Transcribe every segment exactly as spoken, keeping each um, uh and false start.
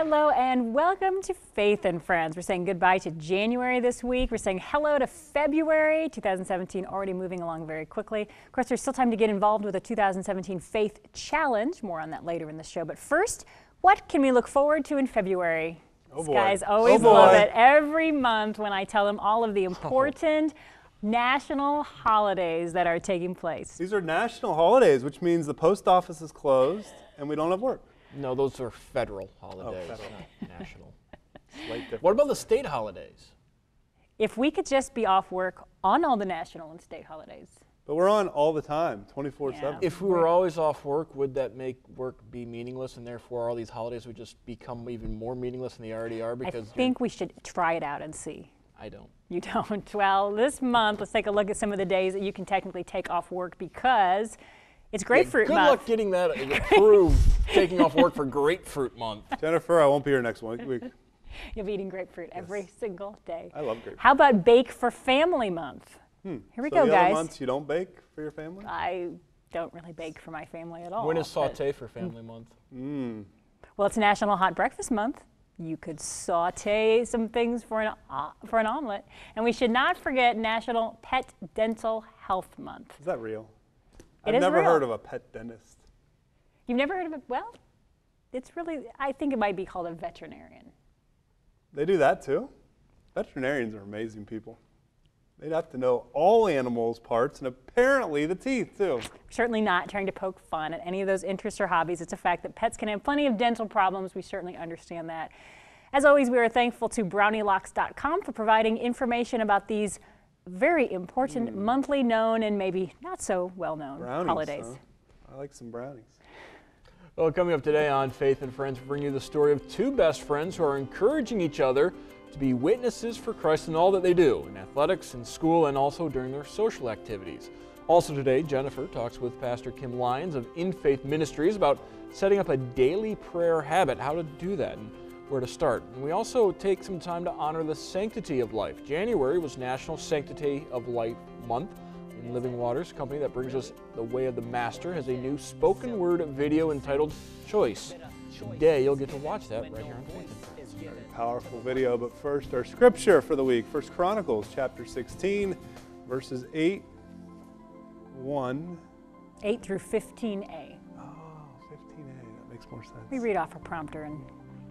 Hello and welcome to Faith and Friends. We're saying goodbye to January this week. We're saying hello to February two thousand seventeen, already moving along very quickly. Of course, there's still time to get involved with the two thousand seventeen Faith Challenge. More on that later in the show. But first, what can we look forward to in February? Oh These guys always oh love it every month when I tell them all of the important oh. national holidays that are taking place. These are national holidays, which means the post office is closed and we don't have work. No, those are federal holidays, oh, federal. not national. Slight What about the state holidays? If we could just be off work on all the national and state holidays. But we're on all the time, twenty-four seven. Yeah. If we were always off work, would that make work be meaningless, and therefore all these holidays would just become even more meaningless than they already are? Because I think we should try it out and see. I don't. You don't? Well, this month, let's take a look at some of the days that you can technically take off work because it's grapefruit yeah, good month. luck getting that approved, taking off work for grapefruit month. Jennifer, I won't be here next week. You'll be eating grapefruit yes. every single day. I love grapefruit. How about Bake for Family Month? Hmm. Here we so go, the guys. Other months you don't bake for your family? I don't really bake for my family at all. When is Saute for Family Month? Mm. Well, it's National Hot Breakfast Month. You could saute some things for an uh, for an omelet. And we should not forget National Pet Dental Health Month. Is that real? It I've is never real. heard of a pet dentist. You've never heard of it? Well, it's really, I think it might be called a veterinarian. They do that too? Veterinarians are amazing people. They'd have to know all animals' parts and apparently the teeth too. Certainly not trying to poke fun at any of those interests or hobbies. It's a fact that pets can have plenty of dental problems. We certainly understand that. As always, we are thankful to brownie locks dot com for providing information about these very important mm. monthly known and maybe not so well known brownies, holidays. Huh? I like some brownies. Well, coming up today on Faith and Friends, we bring you the story of two best friends who are encouraging each other to be witnesses for Christ in all that they do, in athletics, in school, and also during their social activities. Also today, Jennifer talks with Pastor Kim Lyons of In Faith Ministries about setting up a daily prayer habit, how to do that, and where to start. And we also take some time to honor the sanctity of life. January was National Sanctity of Life Month. And Living Waters, company that brings us the way of the Master, has a new spoken word video entitled Choice. Today, you'll get to watch that right here on Faith and Friends. Very powerful video, but first our scripture for the week. First Chronicles chapter sixteen, verses eight, one. eight through fifteen A. Oh, fifteen A, that makes more sense. We read off a prompter and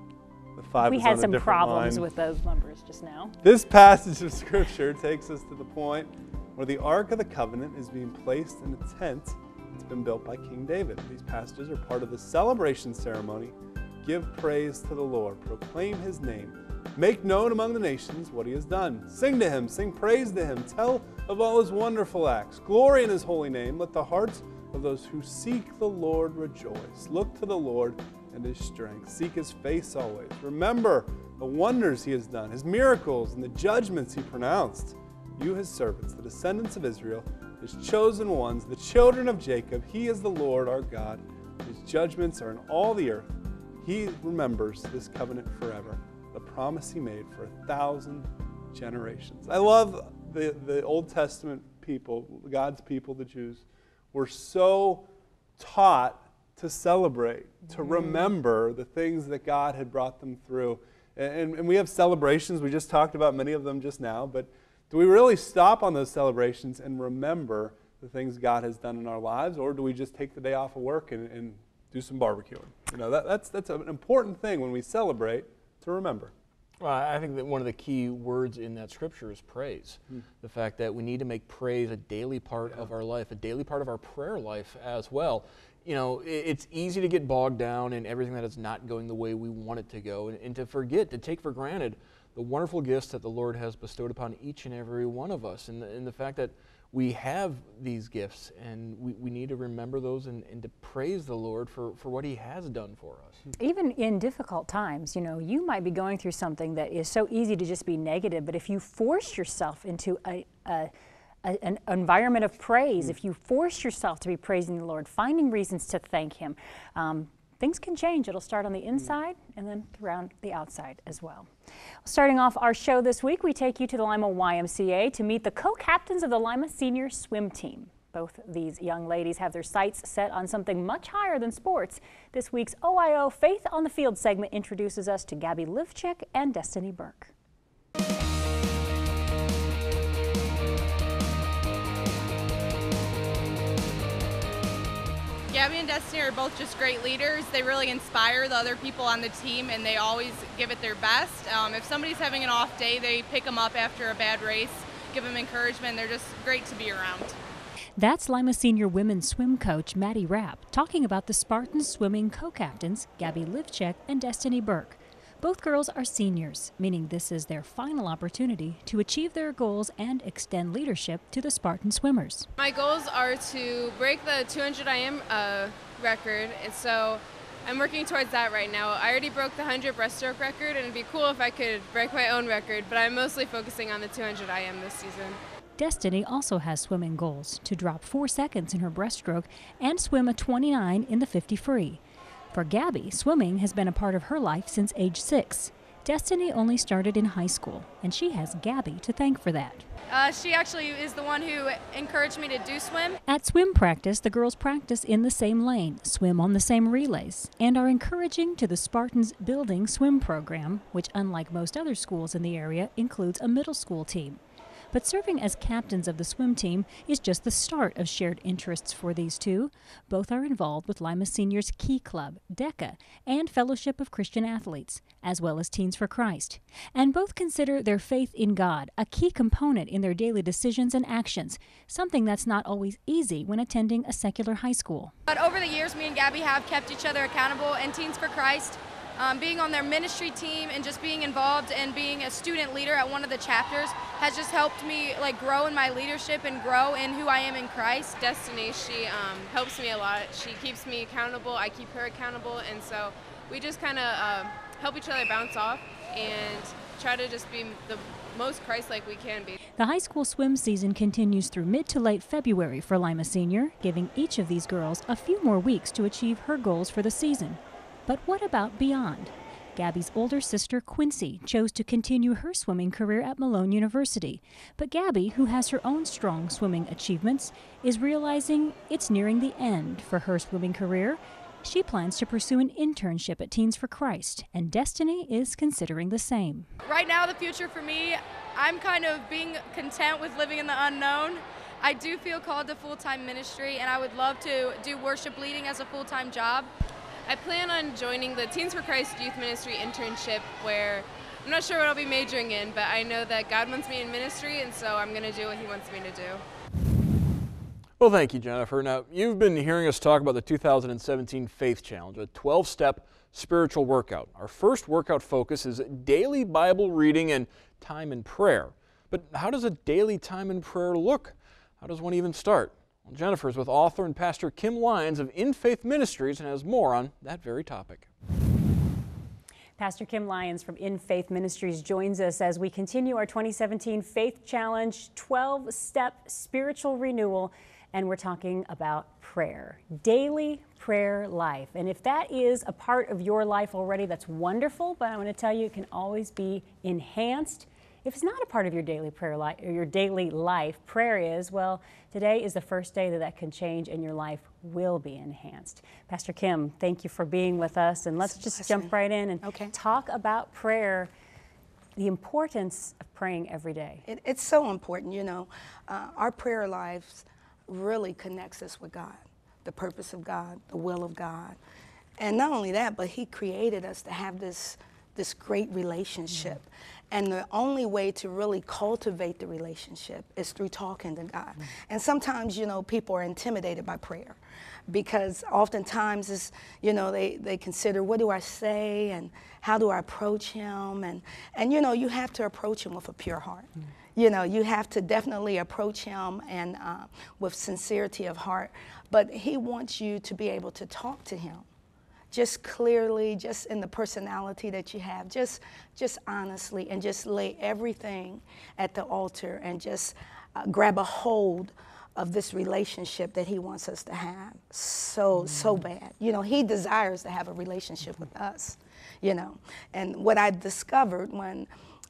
the five we is had on a some different problems line. with those numbers just now. This passage of scripture takes us to the point where the Ark of the Covenant is being placed in a tent that's been built by King David. These passages are part of the celebration ceremony. Give praise to the Lord, proclaim his name, make known among the nations what he has done. Sing to him, sing praise to him, tell of all his wonderful acts. Glory in his holy name. Let the hearts of those who seek the Lord rejoice. Look to the Lord and his strength. Seek his face always. Remember the wonders he has done, his miracles and the judgments he pronounced. You, his servants, the descendants of Israel, his chosen ones, the children of Jacob, he is the Lord our God. His judgments are in all the earth. He remembers this covenant forever, the promise he made for a thousand generations. I love the, the Old Testament people, God's people, the Jews, were so taught to celebrate, to remember the things that God had brought them through. And, and we have celebrations. We just talked about many of them just now, but do we really stop on those celebrations and remember the things God has done in our lives, or do we just take the day off of work and, and do some barbecuing? You know, that, that's that's an important thing when we celebrate to remember. Well, I think that one of the key words in that scripture is praise. Hmm. The fact that we need to make praise a daily part yeah. of our life, a daily part of our prayer life as well. You know, it's easy to get bogged down in everything that is not going the way we want it to go, and, and to forget, to take for granted the wonderful gifts that the Lord has bestowed upon each and every one of us, and the, and the fact that we have these gifts, and we, we need to remember those and, and to praise the Lord for, for what he has done for us. Even in difficult times, you know, you might be going through something that is so easy to just be negative, but if you force yourself into a, a A, an environment of praise, mm. if you force yourself to be praising the Lord, finding reasons to thank him, um, things can change. It'll start on the inside mm. and then around the outside as well. Starting off our show this week, we take you to the Lima Y M C A to meet the co-captains of the Lima senior swim team. Both these young ladies have their sights set on something much higher than sports. This week's O I O Faith on the Field segment introduces us to Gabby Livchak and Destiny Burk. Gabby and Destiny are both just great leaders. They really inspire the other people on the team, and they always give it their best. Um, if somebody's having an off day, they pick them up after a bad race, give them encouragement. They're just great to be around. That's Lima Senior women's swim coach Maddie Rapp talking about the Spartans swimming co-captains Gabby Livchak and Destiny Burk. Both girls are seniors, meaning this is their final opportunity to achieve their goals and extend leadership to the Spartan swimmers. My goals are to break the two hundred I M uh, record, and so I'm working towards that right now. I already broke the one hundred breaststroke record, and it'd be cool if I could break my own record, but I'm mostly focusing on the two hundred I M this season. Destiny also has swimming goals to drop four seconds in her breaststroke and swim a twenty-nine in the fifty free. For Gabby, swimming has been a part of her life since age six. Destiny only started in high school, and she has Gabby to thank for that. Uh, she actually is the one who encouraged me to do swim. At swim practice, the girls practice in the same lane, swim on the same relays, and are encouraging to the Spartans Building Swim program, which, unlike most other schools in the area, includes a middle school team. But serving as captains of the swim team is just the start of shared interests for these two. Both are involved with Lima Senior's Key Club, DECA, and Fellowship of Christian Athletes, as well as Teens for Christ. And both consider their faith in God a key component in their daily decisions and actions, something that's not always easy when attending a secular high school. But over the years, me and Gabby have kept each other accountable, and Teens for Christ, Um, being on their ministry team and just being involved and being a student leader at one of the chapters has just helped me like grow in my leadership and grow in who I am in Christ. Destiny, she um, helps me a lot. She keeps me accountable, I keep her accountable, and so we just kind of uh, help each other bounce off and try to just be the most Christ-like we can be. The high school swim season continues through mid to late February for Lima Senior, giving each of these girls a few more weeks to achieve her goals for the season. But what about beyond? Gabby's older sister, Quincy, chose to continue her swimming career at Malone University. But Gabby, who has her own strong swimming achievements, is realizing it's nearing the end for her swimming career. She plans to pursue an internship at Teens for Christ, and Destiny is considering the same. Right now, the future for me, I'm kind of being content with living in the unknown. I do feel called to full-time ministry, and I would love to do worship leading as a full-time job. I plan on joining the Teens for Christ Youth Ministry internship, where I'm not sure what I'll be majoring in, but I know that God wants me in ministry, and so I'm going to do what He wants me to do. Well, thank you, Jennifer. Now, you've been hearing us talk about the two thousand seventeen Faith Challenge, a twelve-step spiritual workout. Our first workout focus is daily Bible reading and time in prayer. But how does a daily time in prayer look? How does one even start? Well, Jennifer is with author and pastor Kim Lyons of In Faith Ministries and has more on that very topic. Pastor Kim Lyons from In Faith Ministries joins us as we continue our twenty seventeen Faith Challenge twelve-step spiritual renewal, and we're talking about prayer, daily prayer life. And if that is a part of your life already, that's wonderful, but I want to tell you it can always be enhanced. If it's not a part of your daily prayer life or your daily life, prayer is, well, today is the first day that that can change and your life will be enhanced. Pastor Kim, thank you for being with us, and let's just jump right in and okay. talk about prayer, the importance of praying every day. It, it's so important, you know. Uh, our prayer lives really connects us with God, the purpose of God, the will of God. And not only that, but He created us to have this, this great relationship. Mm-hmm. And the only way to really cultivate the relationship is through talking to God. Mm-hmm. And sometimes, you know, people are intimidated by prayer because oftentimes it's, you know, they, they consider, what do I say and how do I approach Him? And, and you know, you have to approach Him with a pure heart. Mm-hmm. You know, you have to definitely approach Him and uh, with sincerity of heart. But He wants you to be able to talk to Him. Just clearly, just in the personality that you have, just just honestly, and just lay everything at the altar and just uh, grab a hold of this relationship that He wants us to have so, mm-hmm. so bad. You know, He desires to have a relationship with us, you know. And what I discovered when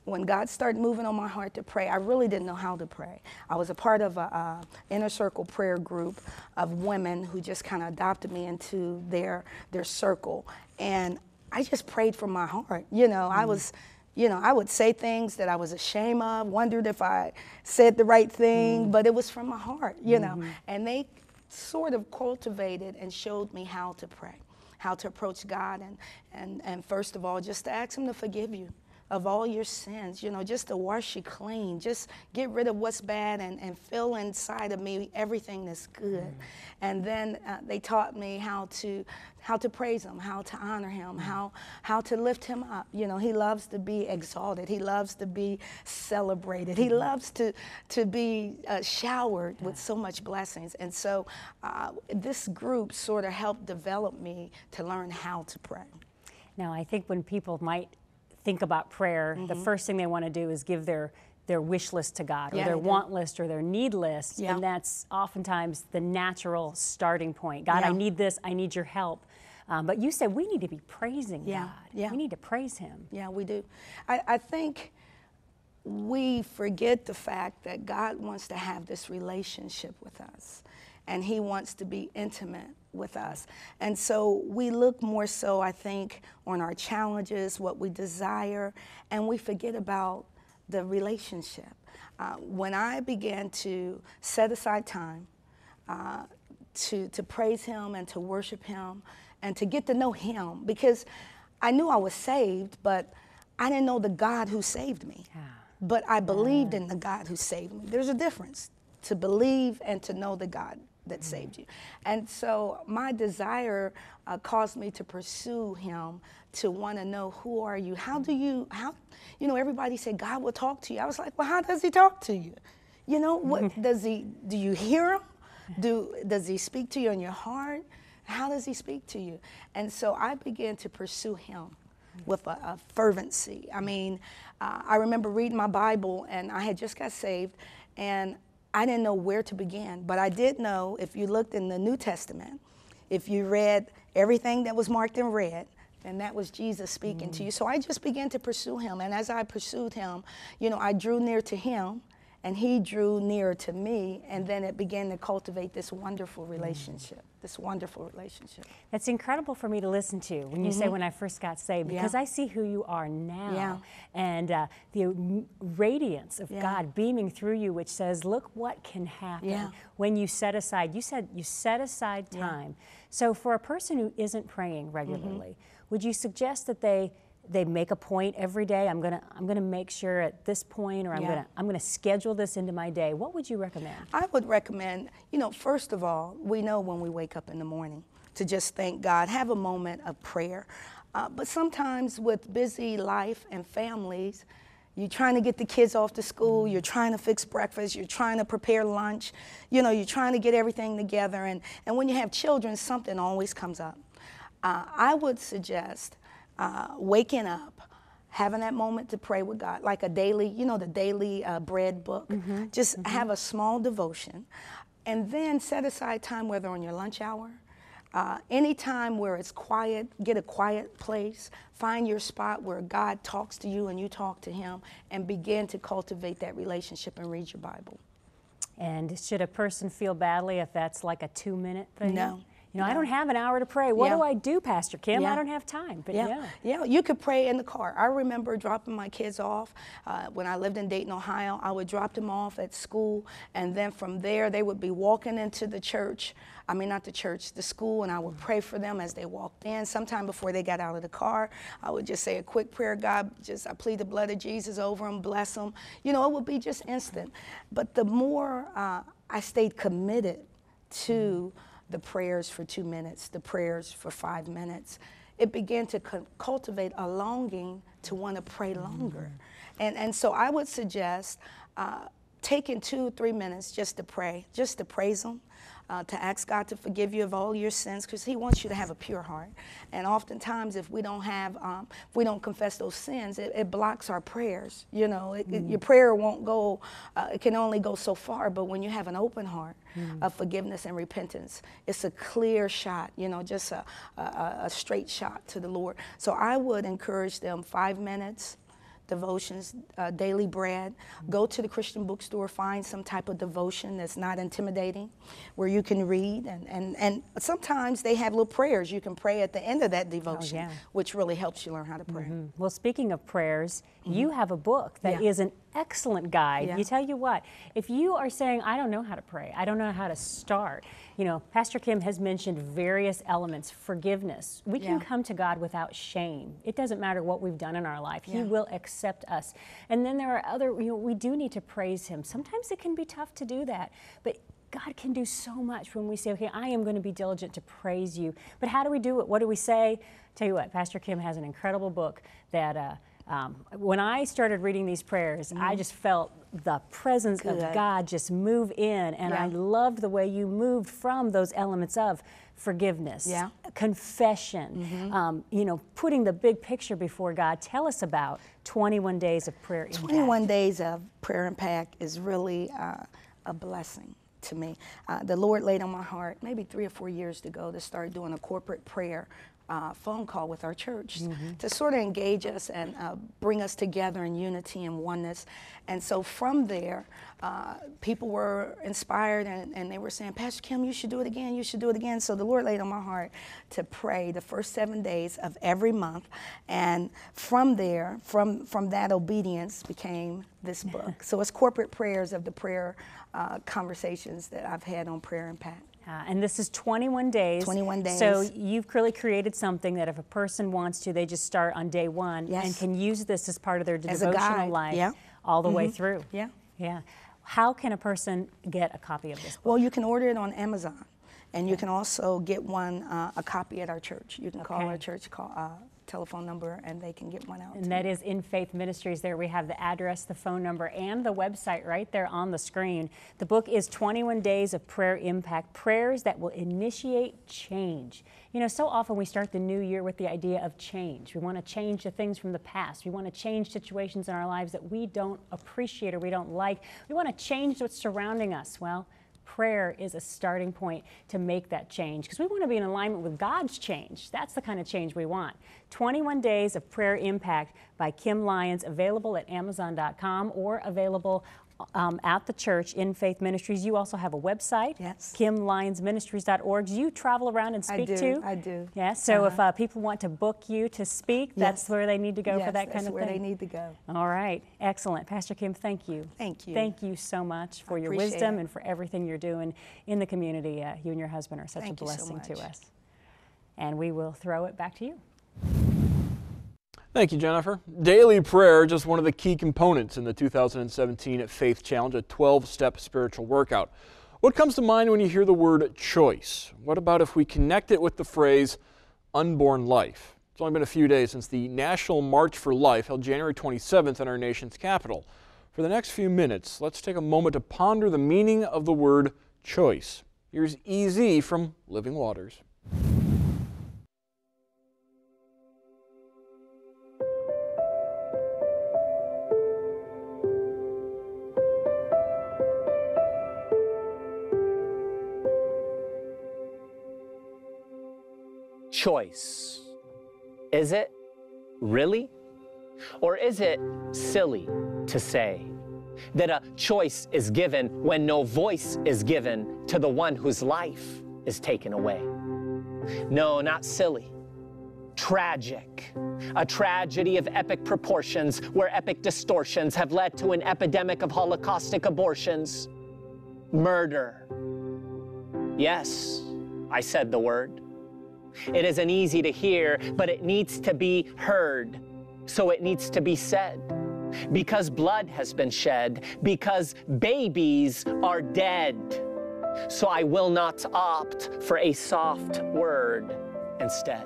when God started moving on my heart to pray, I really didn't know how to pray. I was a part of a, a inner circle prayer group of women who just kind of adopted me into their their circle, and I just prayed from my heart. You know, mm-hmm. I was, you know, I would say things that I was ashamed of, wondered if I said the right thing, mm-hmm. but it was from my heart, you mm-hmm. know. And they sort of cultivated and showed me how to pray, how to approach God, and and and first of all, just to ask Him to forgive you of all your sins, you know, just to wash you clean, just get rid of what's bad and, and fill inside of me everything that's good. Mm. And then uh, they taught me how to how to praise Him, how to honor Him, how how to lift Him up. You know, He loves to be exalted. He loves to be celebrated. He loves to to be uh, showered with so much blessings. And so uh, this group sort of helped develop me to learn how to pray. Now, I think when people might think about prayer, mm-hmm. the first thing they want to do is give their their wish list to God, or yeah, their want list, or their need list, yeah. and that's oftentimes the natural starting point. God, yeah. I need this, I need your help. Um, but you said we need to be praising yeah. God. Yeah. We need to praise Him. Yeah, we do. I, I think we forget the fact that God wants to have this relationship with us, and He wants to be intimate with us. And so we look more so, I think, on our challenges, what we desire, and we forget about the relationship. Uh, when I began to set aside time uh, to, to praise Him and to worship Him and to get to know Him, because I knew I was saved, but I didn't know the God who saved me. Yeah. But I believed yeah. in the God who saved me. There's a difference to believe and to know the God that saved you. And so my desire uh, caused me to pursue Him, to want to know, who are you? How do you, how, you know, everybody said God will talk to you. I was like, well, how does He talk to you? You know, what does He, do you hear Him? Do, does He speak to you in your heart? How does He speak to you? And so I began to pursue Him with a, a fervency. I mean, uh, I remember reading my Bible, and I had just got saved, and I didn't know where to begin, but I did know, if you looked in the New Testament, if you read everything that was marked in red, then that was Jesus speaking mm. to you. So I just began to pursue Him, and as I pursued Him, you know, I drew near to Him, and He drew near to me, and then it began to cultivate this wonderful relationship, mm. this wonderful relationship. It's incredible for me to listen to when you mm-hmm. say when I first got saved, because yeah. I see who you are now, yeah. and uh, the radiance of yeah. God beaming through you, which says, look what can happen yeah. when you set aside, you said you set aside time. Yeah. So for a person who isn't praying regularly, mm-hmm. would you suggest that they they make a point every day? I'm gonna I'm gonna make sure at this point, or I'm yeah. gonna I'm gonna schedule this into my day. What would you recommend? I would recommend, you know, first of all, we know when we wake up in the morning to just thank God, have a moment of prayer. Uh, but sometimes with busy life and families, you're trying to get the kids off to school, you're trying to fix breakfast, you're trying to prepare lunch, you know, you're trying to get everything together, and, and when you have children, something always comes up. Uh, I would suggest uh, waking up, having that moment to pray with God, like a daily, you know, the daily uh, bread book. Mm-hmm. Just mm-hmm. have a small devotion, and then set aside time, whether on your lunch hour, uh, any time where it's quiet, get a quiet place, find your spot where God talks to you and you talk to Him, and begin to cultivate that relationship and read your Bible. And should a person feel badly if that's like a two-minute thing? No. You know, no. I don't have an hour to pray. What yeah. do I do, Pastor Kim? Yeah. I don't have time. But yeah. yeah. yeah, you could pray in the car. I remember dropping my kids off uh, when I lived in Dayton, Ohio. I would drop them off at school, and then from there they would be walking into the church. I mean, not the church, the school, and I would pray for them as they walked in. Sometime before they got out of the car, I would just say a quick prayer. God, just I plead the blood of Jesus over them, bless them. You know, it would be just instant. But the more uh, I stayed committed to the prayers for two minutes, the prayers for five minutes, it began to cu- cultivate a longing to want to pray longer. Mm-hmm. And, and so I would suggest uh, taking two, three minutes just to pray, just to praise Him, uh, to ask God to forgive you of all your sins, because He wants you to have a pure heart. And oftentimes, if we don't have, um, if we don't confess those sins, it, it blocks our prayers. You know, it, mm. it, your prayer won't go, uh, it can only go so far. But when you have an open heart mm. of forgiveness and repentance, it's a clear shot. You know, just a, a, a straight shot to the Lord. So I would encourage them five minutes. devotions, uh, daily bread. Go to the Christian bookstore, find some type of devotion that's not intimidating, where you can read. And, and, and sometimes they have little prayers you can pray at the end of that devotion, oh, yeah. which really helps you learn how to pray. Mm-hmm. Well, speaking of prayers, mm-hmm. you have a book that yeah. is an excellent guide. Yeah. You tell you what, if you are saying, I don't know how to pray, I don't know how to start, you know, Pastor Kim has mentioned various elements, forgiveness. We can yeah. come to God without shame. It doesn't matter what we've done in our life. Yeah. He will accept us. And then there are other, you know, we do need to praise Him. Sometimes it can be tough to do that, but God can do so much when we say, okay, I am going to be diligent to praise you. But how do we do it? What do we say? Tell you what, Pastor Kim has an incredible book that uh, um, when I started reading these prayers, mm-hmm. I just felt the presence Good. Of God just move in, and yeah. I loved the way you moved from those elements of forgiveness, yeah. confession, mm-hmm. um, you know, putting the big picture before God. Tell us about twenty-one days of prayer impact. twenty-one days of prayer impact is really uh, a blessing to me. Uh, the Lord laid on my heart maybe three or four years ago to start doing a corporate prayer Uh, phone call with our church mm-hmm. to sort of engage us and uh, bring us together in unity and oneness. And so from there, uh, people were inspired and, and they were saying, Pastor Kim, you should do it again, you should do it again. So the Lord laid on my heart to pray the first seven days of every month. And from there, from, from that obedience became this book. So it's corporate prayers of the prayer uh, conversations that I've had on Prayer Impact. Uh, and this is twenty-one days. twenty-one days. So you've really created something that if a person wants to, they just start on day one yes. and can use this as part of their as devotional life yeah. all the mm-hmm. way through. Yeah. Yeah. How can a person get a copy of this book? Well, you can order it on Amazon, and you can also get one, uh, a copy at our church. You can okay. call our church call, uh, telephone number, and they can get one out. And that is In Faith Ministries. There we have the address, the phone number, and the website right there on the screen. The book is twenty-one days of Prayer Impact, prayers that will initiate change. You know, so often we start the new year with the idea of change. We want to change the things from the past. We want to change situations in our lives that we don't appreciate or we don't like. We want to change what's surrounding us. Well, prayer is a starting point to make that change because we want to be in alignment with God's change. That's the kind of change we want. twenty-one days of Prayer Impact by Kim Lyons, available at amazon dot com or available um, at the church, In Faith Ministries. You also have a website, yes. kim lyons ministries dot org. You travel around and speak I do, too? I do. Yeah, so uh-huh. if uh, people want to book you to speak, yes. that's where they need to go yes, for that kind of thing? that's where they need to go. All right, excellent. Pastor Kim, thank you. Thank you. Thank you so much for I your appreciate wisdom it. and for everything you're doing in the community. Uh, you and your husband are such Thank a you so blessing to much. us. And we will throw it back to you. Thank you, Jennifer. Daily prayer, just one of the key components in the two thousand seventeen Faith Challenge, a twelve-step spiritual workout. What comes to mind when you hear the word choice? What about if we connect it with the phrase unborn life? It's only been a few days since the National March for Life held January twenty-seventh in our nation's capital. For the next few minutes, let's take a moment to ponder the meaning of the word choice. Here's E Z from Living Waters. Choice. Is it really? Or is it silly to say that a choice is given when no voice is given to the one whose life is taken away? No, not silly. Tragic. A tragedy of epic proportions where epic distortions have led to an epidemic of holocaustic abortions. Murder. Yes, I said the word. It isn't easy to hear, but it needs to be heard. So it needs to be said. Because blood has been shed, because babies are dead. So I will not opt for a soft word instead.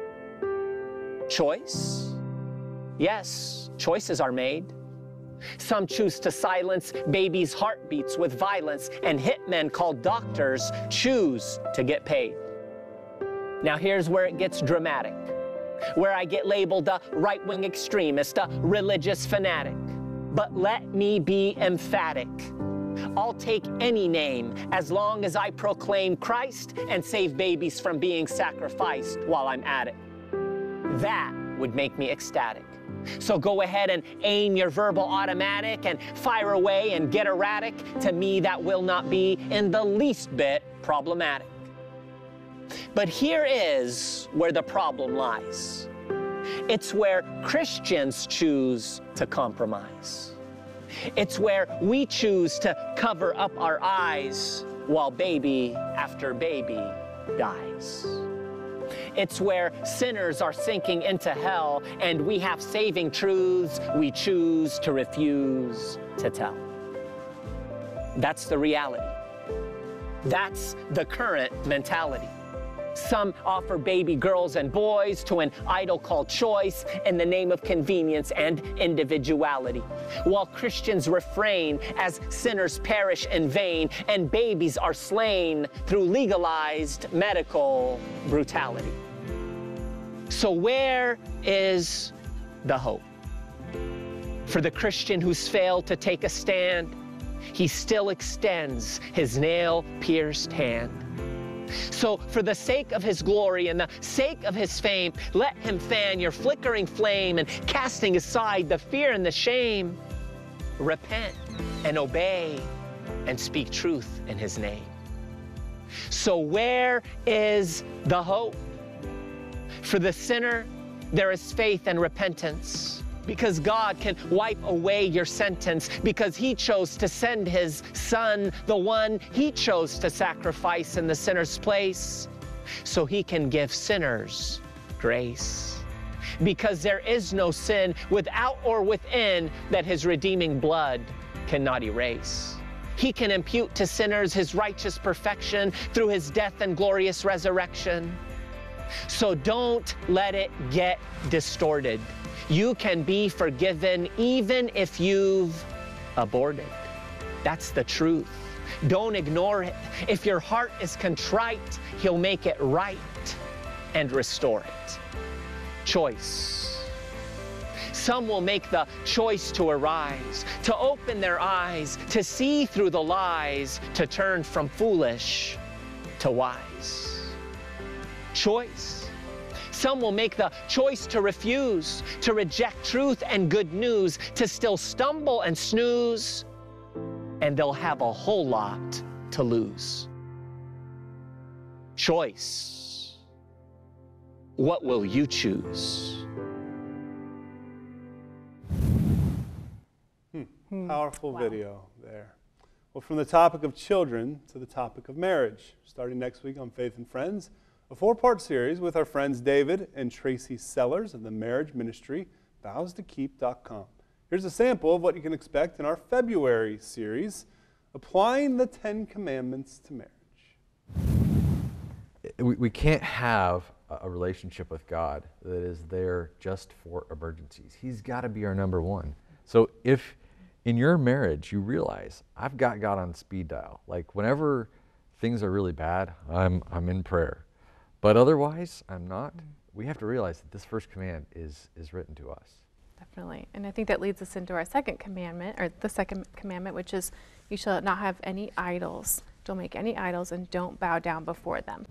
Choice? Yes, choices are made. Some choose to silence babies' heartbeats with violence, and hitmen called doctors choose to get paid. Now here's where it gets dramatic, where I get labeled a right-wing extremist, a religious fanatic. But let me be emphatic. I'll take any name as long as I proclaim Christ and save babies from being sacrificed while I'm at it. That would make me ecstatic. So go ahead and aim your verbal automatic and fire away and get erratic. To me, that will not be in the least bit problematic. But here is where the problem lies. It's where Christians choose to compromise. It's where we choose to cover up our eyes while baby after baby dies. It's where sinners are sinking into hell and we have saving truths we choose to refuse to tell. That's the reality. That's the current mentality. Some offer baby girls and boys to an idol called choice in the name of convenience and individuality, while Christians refrain as sinners perish in vain and babies are slain through legalized medical brutality. So where is the hope? For the Christian who's failed to take a stand, he still extends his nail-pierced hand. So for the sake of his glory and the sake of his fame, let him fan your flickering flame and casting aside the fear and the shame, repent and obey and speak truth in his name. So where is the hope? For the sinner, there is faith and repentance, because God can wipe away your sentence, because he chose to send his son, the one he chose to sacrifice in the sinner's place, so he can give sinners grace. Because there is no sin without or within that his redeeming blood cannot erase. He can impute to sinners his righteous perfection through his death and glorious resurrection. So don't let it get distorted. You can be forgiven even if you've aborted. That's the truth. Don't ignore it. If your heart is contrite, he'll make it right and restore it. Choice. Some will make the choice to arise, to open their eyes, to see through the lies, to turn from foolish to wise. Choice. Some will make the choice to refuse, to reject truth and good news, to still stumble and snooze, and they'll have a whole lot to lose. Choice. What will you choose? Hmm. Powerful Wow. video there. Well, from the topic of children to the topic of marriage, starting next week on Faith and Friends, a four-part series with our friends David and Tracy Sellers of the marriage ministry, vows to keep dot com. Here's a sample of what you can expect in our February series, Applying the Ten Commandments to Marriage. We, we can't have a relationship with God that is there just for emergencies. He's got to be our number one. So if in your marriage you realize, I've got God on speed dial, like whenever things are really bad, I'm, I'm in prayer. But otherwise, I'm not. We have to realize that this first command is, is written to us. Definitely. And I think that leads us into our second commandment, or the second commandment, which is, you shall not have any idols. Don't make any idols and don't bow down before them.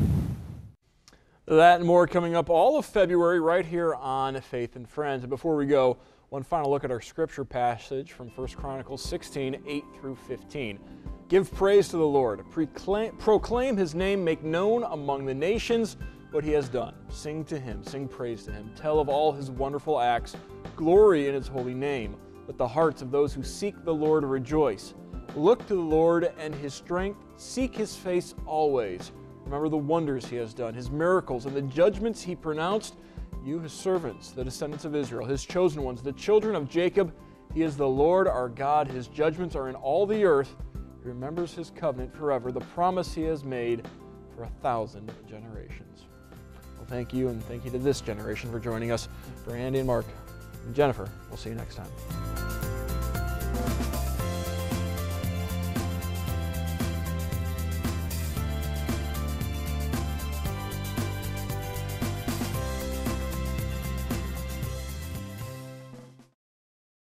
That and more coming up all of February right here on Faith and Friends. And before we go, one final look at our scripture passage from First Chronicles sixteen, eight through fifteen. Give praise to the Lord, proclaim, proclaim his name, make known among the nations what he has done. Sing to him, sing praise to him, tell of all his wonderful acts, glory in his holy name. Let the hearts of those who seek the Lord rejoice. Look to the Lord and his strength, seek his face always. Remember the wonders he has done, his miracles and the judgments he pronounced. You, his servants, the descendants of Israel, his chosen ones, the children of Jacob. He is the Lord our God. His judgments are in all the earth. He remembers his covenant forever, the promise he has made for a thousand generations. Well, thank you, and thank you to this generation for joining us. For Andy and Mark and Jennifer, we'll see you next time.